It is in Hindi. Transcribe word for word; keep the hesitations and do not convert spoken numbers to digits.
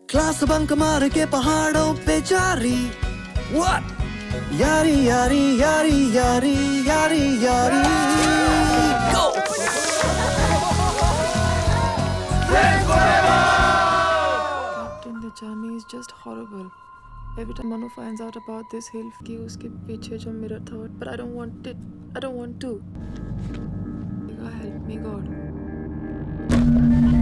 क्लास बंक मार के पहाड़ों पे जारी What? यारी यारी यारी यारी यारी यारी Go! Captain, the journey is just horrible. Every time Manu finds out about this, he'll कि उसके पीछे जो mirror था, but I don't want it. I don't want to. Help me, God.